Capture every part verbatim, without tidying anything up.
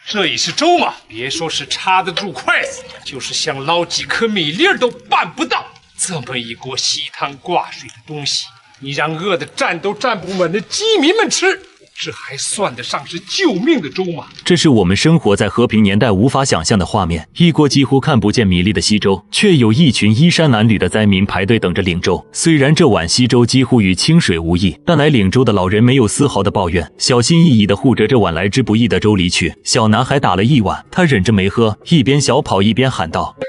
这也是粥吗？别说是插得住筷子，就是想捞几颗米粒儿都办不到。这么一锅稀汤挂水的东西，你让饿得站都站不稳的饥民们吃，这还算得上是救命的粥吗？ 这是我们生活在和平年代无法想象的画面。一锅几乎看不见米粒的稀粥，却有一群衣衫褴褛的灾民排队等着领粥。虽然这碗稀粥几乎与清水无异，但来领粥的老人没有丝毫的抱怨，小心翼翼地护着这碗来之不易的粥离去。小男孩打了一碗，他忍着没喝，一边小跑一边喊道：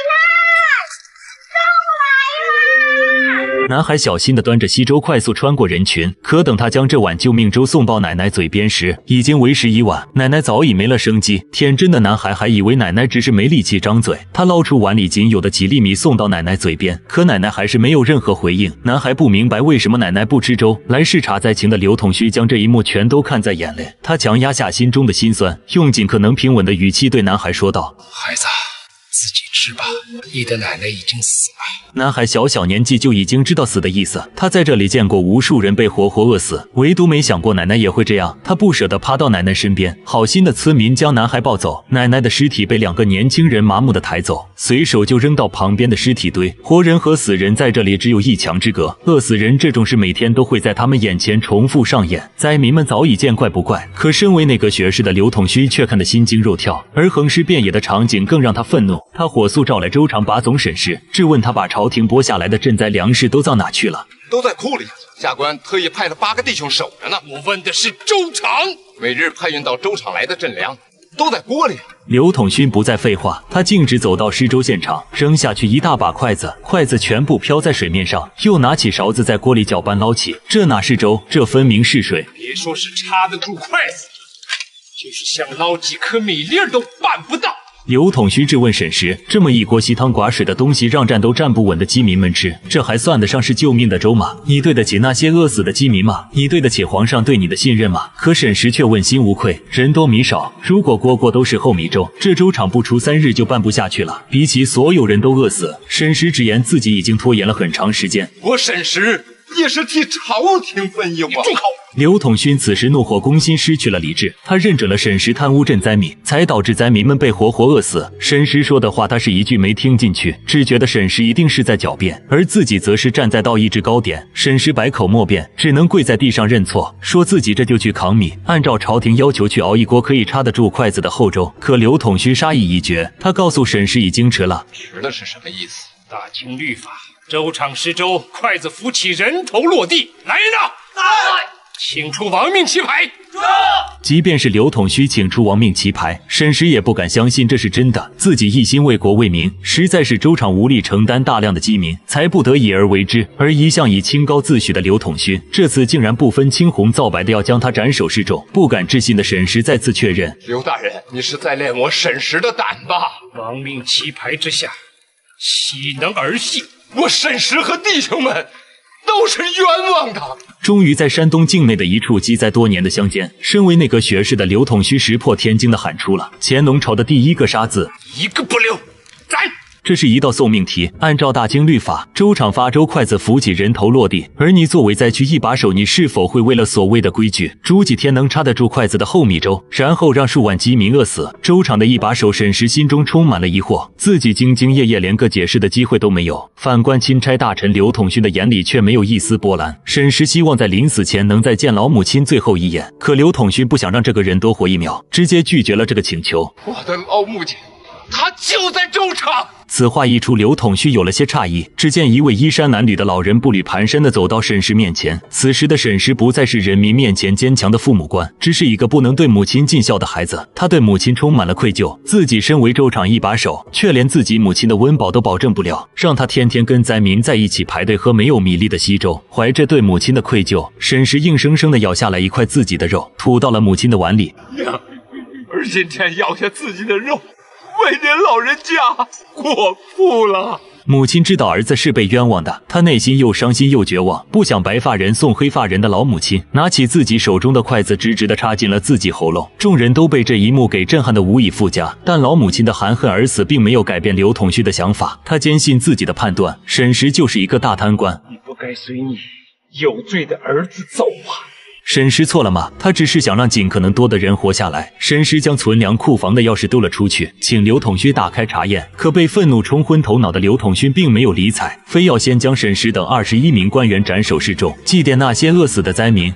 男孩小心地端着稀粥快速穿过人群，可等他将这碗救命粥送到奶奶嘴边时，已经为时已晚。奶奶早已没了生机。天真的男孩还以为奶奶只是没力气张嘴。他捞出碗里仅有的几粒米送到奶奶嘴边，可奶奶还是没有任何回应。男孩不明白为什么奶奶不吃粥。来视察灾情的刘统虚将这一幕全都看在眼里，他强压下心中的心酸，用尽可能平稳的语气对男孩说道： 孩子，自己吃吧，你的奶奶已经死了。 男孩小小年纪就已经知道死的意思，他在这里见过无数人被活活饿死，唯独没想过奶奶也会这样。他不舍得趴到奶奶身边，好心的村民将男孩抱走，奶奶的尸体被两个年轻人麻木的抬走，随手就扔到旁边的尸体堆。活人和死人在这里只有一墙之隔，饿死人这种事每天都会在他们眼前重复上演。灾民们早已见怪不怪，可身为那个学士的刘统虚却看得心惊肉跳，而横尸遍野的场景更让他愤怒。他火速召来州长把总审视，质问他把朝廷拨下来的赈灾粮食都到哪去了。 都在库里，下官特意派了八个弟兄守着呢。 我问的是州场， 每日派运到州场来的赈粮都在锅里。 刘统勋不再废话，他径直走到施粥现场，扔下去一大把筷子，筷子全部飘在水面上，又拿起勺子在锅里搅拌捞起。这哪是粥，这分明是水。 别说是插得住筷子，就是想捞几颗米粒儿都办不到。 刘统虚质问审时，这么一锅稀汤寡水的东西让站都站不稳的饥民们吃，这还算得上是救命的粥吗？你对得起那些饿死的饥民吗？你对得起皇上对你的信任吗？可审时却问心无愧，人多米少，如果锅锅都是厚米粥，这粥厂不出三日就办不下去了。比起所有人都饿死，审时直言自己已经拖延了很长时间。 我审时也是替朝廷分忧啊！ 住口！ 刘统勋此时怒火攻心，失去了理智。他认准了审时贪污赈灾民，才导致灾民们被活活饿死。审时说的话，他是一句没听进去，只觉得审时一定是在狡辩，而自己则是站在道义制高点。审时百口莫辩，只能跪在地上认错，说自己这就去扛米，按照朝廷要求去熬一锅可以插得住筷子的厚粥。可刘统勋杀意已决，他告诉审时已经迟了。 迟的是什么意思？ 大清律法，粥厂施粥，筷子扶起，人头落地。来人呐！来！请出亡命旗牌！ 即便是刘统虚请出亡命旗牌，审时也不敢相信这是真的。自己一心为国为民，实在是州厂无力承担大量的饥民，才不得已而为之。而一向以清高自诩的刘统虚，这次竟然不分青红皂白的要将他斩首示众。不敢置信的审时再次确认： 刘大人，你是在练我审时的胆吧？ 亡命旗牌之下，岂能儿戏？ 我审时和弟兄们都是冤枉的。 终于在山东境内的一处积灾多年的乡间，身为内阁学士的刘统虚石破天惊地喊出了乾隆朝的第一个杀字： 一个不留，斩！ 这是一道送命题，按照大清律法，州厂发粥，筷子扶起，人头落地。而你作为灾区一把手，你是否会为了所谓的规矩，煮几天能插得住筷子的厚米粥，然后让数万饥民饿死？州厂的一把手审时心中充满了疑惑，自己兢兢业业，连个解释的机会都没有。反观钦差大臣刘统勋的眼里却没有一丝波澜，审时希望在临死前能再见老母亲最后一眼，可刘统勋不想让这个人多活一秒，直接拒绝了这个请求。 我的老母亲，她就在州厂。 此话一出，刘统虚有了些诧异。只见一位衣衫褴褛的老人步履蹒跚地走到审时面前。此时的审时不再是人民面前坚强的父母官，只是一个不能对母亲尽孝的孩子。他对母亲充满了愧疚，自己身为州厂一把手，却连自己母亲的温饱都保证不了，让他天天跟灾民在一起排队喝没有米粒的稀粥。怀着对母亲的愧疚，审时硬生生地咬下来一块自己的肉，吐到了母亲的碗里。 娘，儿今天咬下自己的肉，为您老人家过腹了。 母亲知道儿子是被冤枉的，她内心又伤心又绝望，不想白发人送黑发人的老母亲拿起自己手中的筷子，直直地插进了自己喉咙。众人都被这一幕给震撼得无以复加，但老母亲的含恨而死并没有改变刘统虚的想法。他坚信自己的判断，审时就是一个大贪官。 你不该随你有罪的儿子走啊！ 沈石错了吗？他只是想让尽可能多的人活下来。沈石将存粮库房的钥匙丢了出去，请刘统勋打开查验。可被愤怒冲昏头脑的刘统勋并没有理睬，非要先将沈石等二十一名官员斩首示众，祭奠那些饿死的灾民。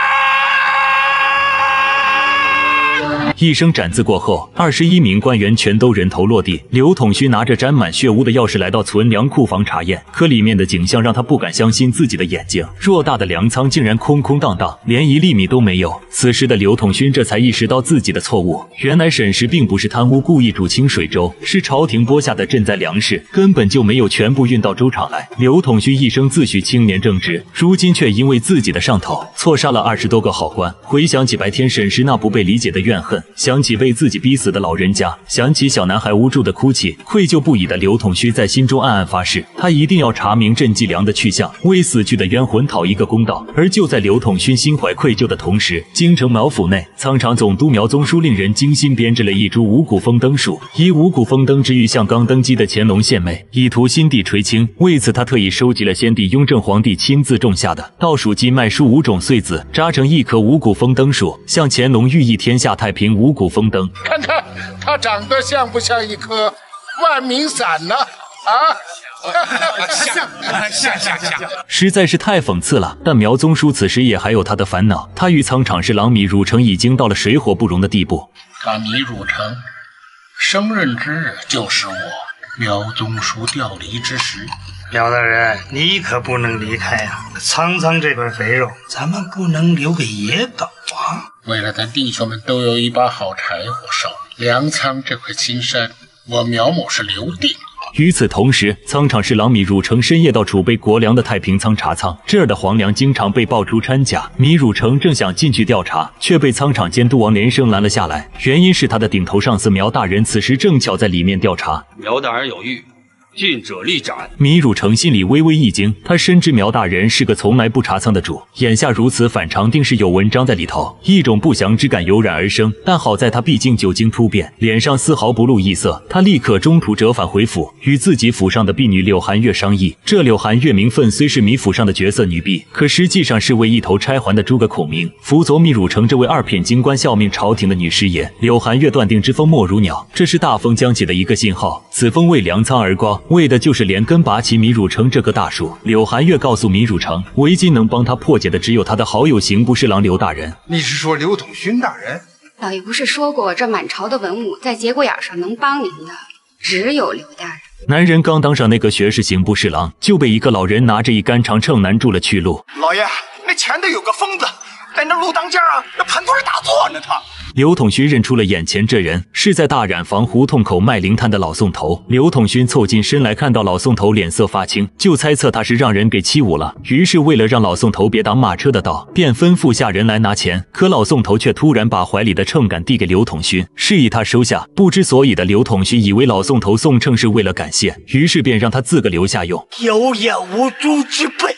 一声斩字过后，二十一名官员全都人头落地。刘统勋拿着沾满血污的钥匙来到存粮库房查验，可里面的景象让他不敢相信自己的眼睛。偌大的粮仓竟然空空荡荡，连一粒米都没有。此时的刘统勋这才意识到自己的错误，原来沈石并不是贪污故意煮清水粥，是朝廷拨下的赈灾粮食，根本就没有全部运到粥厂来。刘统勋一生自诩清廉正直，如今却因为自己的上头错杀了二十多个好官。回想起白天沈石那不被理解的怨恨，想起被自己逼死的老人家，想起小男孩无助的哭泣，愧疚不已的刘统勋在心中暗暗发誓，他一定要查明赈济粮的去向，为死去的冤魂讨一个公道。而就在刘统勋心怀愧疚的同时，京城苗府内，仓场总督苗宗书令人精心编制了一株五谷丰登树，以五谷丰登之誉向刚登基的乾隆献媚，以图新帝垂青。为此，他特意收集了先帝雍正皇帝亲自种下的倒数季麦树五种穗子，扎成一棵五谷丰登树，向乾隆寓意天下太平五谷丰登。 看看它长得像不像一颗万民伞呢？啊， 像像像像， 实在是太讽刺了。但苗宗书此时也还有他的烦恼，他与仓场侍郎米汝成已经到了水火不容的地步。 他米汝成升任之日，就是我苗宗书调离之时。 苗大人，你可不能离开呀、啊！苍苍这块肥肉，咱们不能留给野狗啊！ 为了咱弟兄们都有一把好柴火烧，粮仓这块青山，我苗某是留定。 与此同时，仓场侍郎米汝成深夜到储备国粮的太平仓查仓，这儿的皇粮经常被爆出掺假。米汝成正想进去调查，却被仓场监督王连生拦了下来，原因是他的顶头上司苗大人此时正巧在里面调查。 苗大人有谕，近者立斩。 米汝成心里微微一惊，他深知苗大人是个从来不查仓的主，眼下如此反常，定是有文章在里头。一种不祥之感油然而生，但好在他毕竟久经突变，脸上丝毫不露异色。他立刻中途折返回府，与自己府上的婢女柳寒月商议。这柳寒月名分虽是米府上的绝色女婢，可实际上是为一头钗环的诸葛孔明，辅佐米汝成这位二品京官效命朝廷的女师爷。柳寒月断定之风莫如鸟，这是大风将起的一个信号。此风为粮仓而刮，为的就是连根拔起米汝成这棵大树。柳寒月告诉米汝成，唯今能帮他破解的只有他的好友刑部侍郎刘大人。 你是说刘统勋大人？ 老爷不是说过，这满朝的文武在节骨眼上能帮您的只有刘大人。 男人刚当上那个学士刑部侍郎，就被一个老人拿着一杆长秤拦住了去路。 老爷，那前头有个疯子，在那路当间啊，那盘腿打坐呢。他刘统勋认出了眼前这人是在大染坊胡同口卖灵炭的老宋头。刘统勋凑近身来，看到老宋头脸色发青，就猜测他是让人给欺侮了。于是为了让老宋头别当马车的道，便吩咐下人来拿钱。可老宋头却突然把怀里的秤杆递给刘统勋，示意他收下。不知所以的刘统勋以为老宋头送秤是为了感谢，于是便让他自个留下用。 有眼无珠之辈，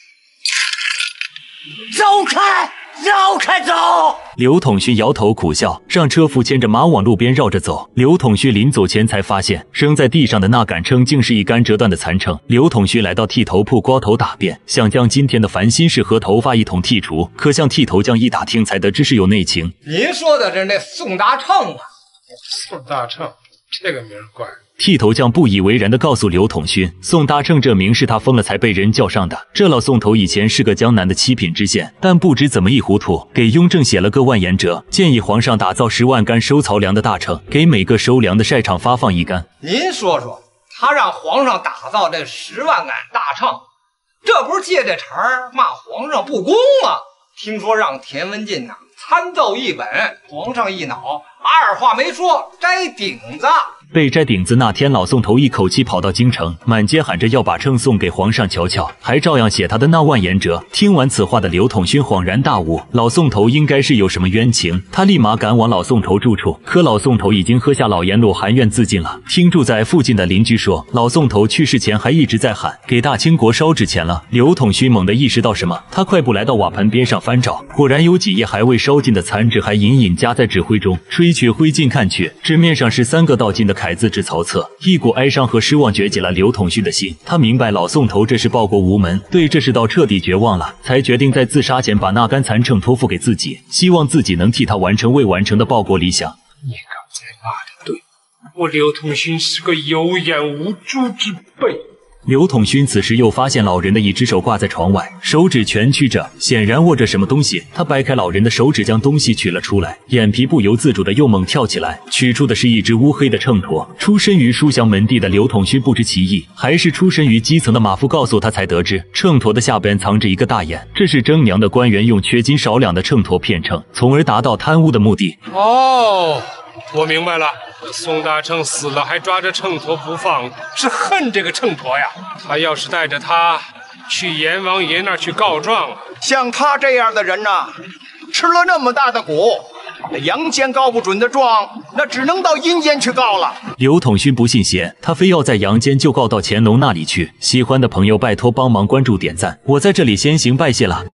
走开！绕开走！ 刘统勋摇头苦笑，让车夫牵着马往路边绕着走。刘统勋临走前才发现，扔在地上的那杆秤竟是一杆折断的残秤。刘统勋来到剃头铺刮头打辫，想将今天的烦心事和头发一同剔除，可向剃头匠一打听，才得知是有内情。 您说的是那宋大秤啊？ 宋大秤，这个名怪。 剃头匠不以为然地告诉刘统勋，宋大秤这名是他疯了才被人叫上的。这老宋头以前是个江南的七品知县，但不知怎么一糊涂，给雍正写了个万言折，建议皇上打造十万杆收漕粮的大秤，给每个收粮的晒场发放一杆。 您说说，他让皇上打造这十万杆大秤，这不是借这茬儿骂皇上不公吗？听说让田文进呐、啊、参奏一本，皇上一恼，二话没说摘顶子。 被摘顶子那天，老宋头一口气跑到京城，满街喊着要把秤送给皇上瞧瞧，还照样写他的那万言折。听完此话的刘统勋恍然大悟，老宋头应该是有什么冤情，他立马赶往老宋头住处。可老宋头已经喝下老盐路，含怨自尽了。听住在附近的邻居说，老宋头去世前还一直在喊给大清国烧纸钱了。刘统勋猛地意识到什么，他快步来到瓦盆边上翻找，果然有几页还未烧尽的残纸还隐隐夹在纸灰中。吹去灰烬看去，纸面上是三个道尽的楷字之曹策，一股哀伤和失望掘起了刘统勋的心。他明白老宋头这是报国无门，对这世道彻底绝望了，才决定在自杀前把那杆残秤托付给自己，希望自己能替他完成未完成的报国理想。 你刚才骂的对，我刘统勋是个有眼无珠之辈。 刘统勋此时又发现老人的一只手挂在床外，手指蜷曲着，显然握着什么东西。他掰开老人的手指，将东西取了出来，眼皮不由自主的又猛跳起来。取出的是一只乌黑的秤砣。出身于书香门第的刘统勋不知其意，还是出身于基层的马夫告诉他才得知，秤砣的下边藏着一个大眼，这是征粮的官员用缺斤少两的秤砣骗秤，从而达到贪污的目的。 哦，我明白了。宋大成死了还抓着秤砣不放，是恨这个秤砣呀。他要是带着他去阎王爷那儿去告状， 像他这样的人呐、啊，吃了那么大的苦，阳间告不准的状，那只能到阴间去告了。 刘统勋不信邪，他非要在阳间就告到乾隆那里去。喜欢的朋友拜托帮忙关注点赞，我在这里先行拜谢了。